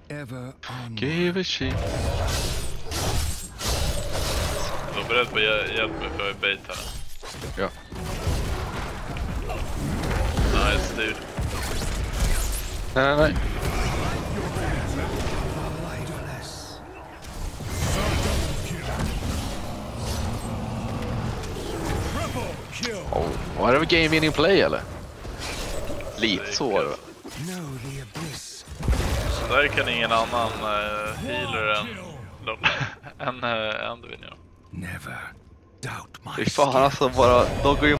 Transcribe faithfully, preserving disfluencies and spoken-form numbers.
Ever on. Give a shit. Jag var beredd på att hjä- hjälpa mig för bait här. Ja. Nice, dude. Nej, nej, nej. Oh, var det väl game winning play eller? Lite så var det. Know the abyss. Så där kan ingen annan uh, healer än än uh, Anduin, ja. Never doubt my Fy fan alltså, bara, de går ju